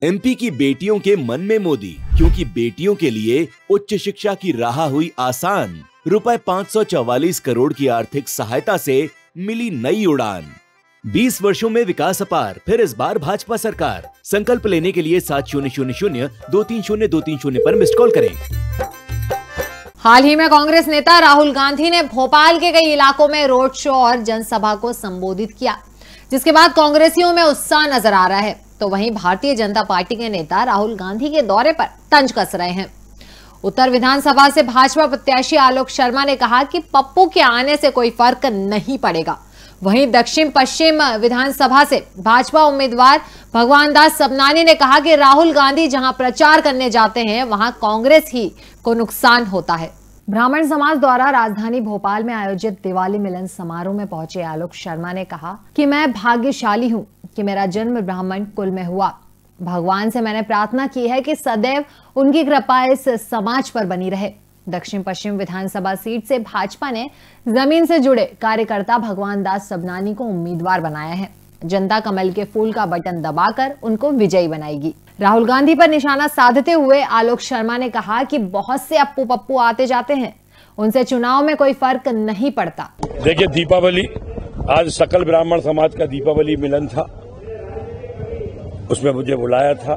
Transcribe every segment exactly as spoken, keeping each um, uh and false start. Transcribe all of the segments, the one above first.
MP की बेटियों के मन में मोदी, क्योंकि बेटियों के लिए उच्च शिक्षा की राह हुई आसान। रुपए पाँच सौ चौवालीस करोड़ की आर्थिक सहायता से मिली नई उड़ान। बीस वर्षों में विकास अपार, फिर इस बार भाजपा सरकार। संकल्प लेने के लिए सात शून्य शून्य शून्य दो तीन शून्य दो तीन शून्य पर मिस्ड कॉल करें। हाल ही में कांग्रेस नेता राहुल गांधी ने भोपाल के कई इलाकों में रोड शो और जनसभा को संबोधित किया, जिसके बाद कांग्रेसियों में उत्साह नजर आ रहा है। तो वहीं भारतीय जनता पार्टी के नेता राहुल गांधी के दौरे पर तंज कस रहे हैं। उत्तर विधानसभा से भाजपा प्रत्याशी आलोक शर्मा ने कहा कि पप्पू के आने से कोई फर्क नहीं पड़ेगा। वहीं दक्षिण पश्चिम विधानसभा से भाजपा उम्मीदवार भगवान दास सबनानी ने कहा कि राहुल गांधी जहां प्रचार करने जाते हैं वहां कांग्रेस ही को नुकसान होता है। ब्राह्मण समाज द्वारा राजधानी भोपाल में आयोजित दिवाली मिलन समारोह में पहुंचे आलोक शर्मा ने कहा कि मैं भाग्यशाली हूं कि मेरा जन्म ब्राह्मण कुल में हुआ। भगवान से मैंने प्रार्थना की है कि सदैव उनकी कृपा इस समाज पर बनी रहे। दक्षिण पश्चिम विधानसभा सीट से भाजपा ने जमीन से जुड़े कार्यकर्ता भगवान दास सबनानी को उम्मीदवार बनाया है। जनता कमल के फूल का बटन दबाकर उनको विजयी बनाएगी। राहुल गांधी पर निशाना साधते हुए आलोक शर्मा ने कहा कि बहुत से अप्पू पप्पू आते जाते हैं, उनसे चुनाव में कोई फर्क नहीं पड़ता। देखिए, दीपावली आज सकल ब्राह्मण समाज का दीपावली मिलन था, उसमें मुझे बुलाया था।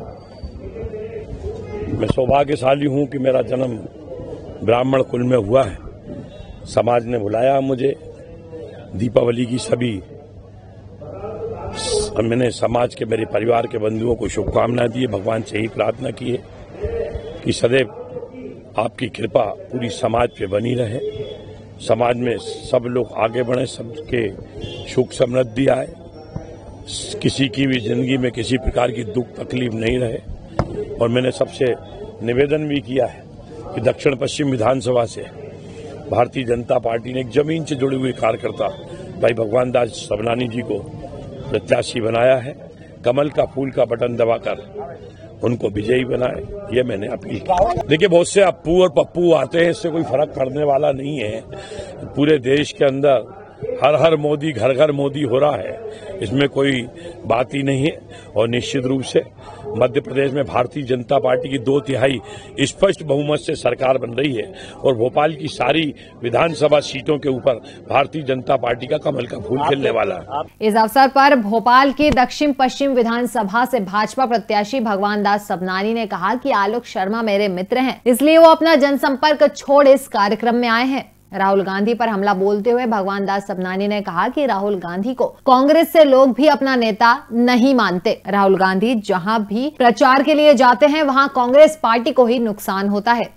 मैं सौभाग्यशाली हूं कि मेरा जन्म ब्राह्मण कुल में हुआ है। समाज ने बुलाया मुझे। दीपावली की सभी मैंने समाज के मेरे परिवार के बंधुओं को शुभकामनाएं दी। भगवान से ही प्रार्थना की है कि सदैव आपकी कृपा पूरी समाज पे बनी रहे, समाज में सब लोग आगे बढ़े, सबके सुख समृद्धि आए, किसी की भी जिंदगी में किसी प्रकार की दुख तकलीफ नहीं रहे। और मैंने सबसे निवेदन भी किया है कि दक्षिण पश्चिम विधानसभा से भारतीय जनता पार्टी ने एक जमीन से जुड़े हुए कार्यकर्ता भाई भगवान दास सबनानी जी को प्रत्याशी बनाया है। कमल का फूल का बटन दबाकर उनको विजयी बनाए, ये मैंने अपील की। देखिए, बहुत से अप्पू और पप्पू आते हैं, इससे कोई फर्क पड़ने वाला नहीं है। पूरे देश के अंदर हर हर मोदी, घर घर मोदी हो रहा है, इसमें कोई बात ही नहीं है। और निश्चित रूप से मध्य प्रदेश में भारतीय जनता पार्टी की दो तिहाई स्पष्ट बहुमत से सरकार बन रही है और भोपाल की सारी विधानसभा सीटों के ऊपर भारतीय जनता पार्टी का कमल का फूल खिलने वाला है। इस अवसर पर भोपाल की दक्षिण पश्चिम विधानसभा से भाजपा प्रत्याशी भगवान दास सबनानी ने कहा कि आलोक शर्मा मेरे मित्र हैं, इसलिए वो अपना जनसंपर्क छोड़ इस कार्यक्रम में आए हैं। राहुल गांधी पर हमला बोलते हुए भगवान दास सबनानी ने कहा कि राहुल गांधी को कांग्रेस से लोग भी अपना नेता नहीं मानते। राहुल गांधी जहां भी प्रचार के लिए जाते हैं वहां कांग्रेस पार्टी को ही नुकसान होता है।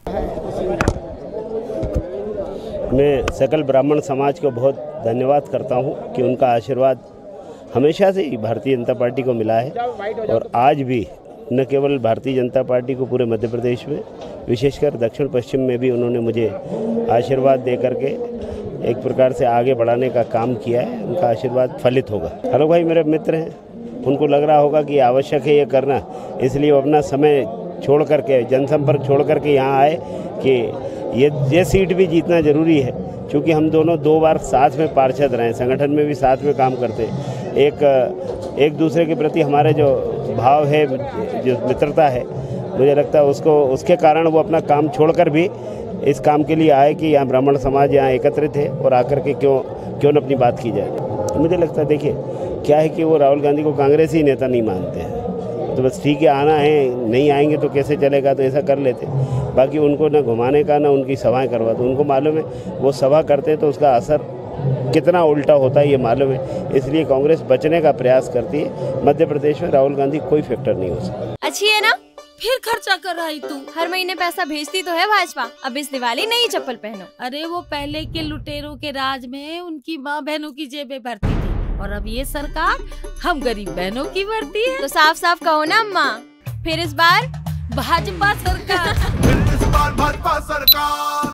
मैं सकल ब्राह्मण समाज को बहुत धन्यवाद करता हूं कि उनका आशीर्वाद हमेशा से ही भारतीय जनता पार्टी को मिला है और आज भी न केवल भारतीय जनता पार्टी को पूरे मध्य प्रदेश में, विशेषकर दक्षिण पश्चिम में भी उन्होंने मुझे आशीर्वाद दे करके एक प्रकार से आगे बढ़ाने का काम किया है। उनका आशीर्वाद फलित होगा। आलोक भाई मेरे मित्र हैं, उनको लग रहा होगा कि आवश्यक है ये करना, इसलिए वो अपना समय छोड़ करके, जनसंपर्क छोड़ करके यहाँ आए कि ये ये सीट भी जीतना जरूरी है, क्योंकि हम दोनों दो बार साथ में पार्षद रहे, संगठन में भी साथ में काम करते। एक एक दूसरे के प्रति हमारे जो भाव है, जो मित्रता है, मुझे लगता है उसको उसके कारण वो अपना काम छोड़कर भी इस काम के लिए आए कि यहाँ ब्राह्मण समाज यहाँ एकत्रित है और आकर के क्यों क्यों न अपनी बात की जाए। तो मुझे लगता है, देखिए क्या है कि वो राहुल गांधी को कांग्रेस ही नेता नहीं मानते हैं, तो बस ठीक है, आना है, नहीं आएंगे तो कैसे चलेगा, तो ऐसा कर लेते। बाकी उनको न घुमाने का, ना उनकी सभाएँ करवा, तो उनको मालूम है वो सभा करते तो उसका असर कितना उल्टा होता है ये मालूम है, इसलिए कांग्रेस बचने का प्रयास करती है। मध्य प्रदेश में राहुल गांधी कोई फैक्टर नहीं हो सकता। अच्छी है ना, फिर खर्चा कर रही तू। हर महीने पैसा भेजती तो है भाजपा, अब इस दिवाली नई चप्पल पहनो। अरे वो पहले के लुटेरों के राज में उनकी माँ बहनों की जेबें भरती थी, और अब ये सरकार हम गरीब बहनों की भरती है। तो साफ साफ कहो ना अम्मा, फिर इस बार भाजपा सरकार। फिर इस बार भाजपा सरकार।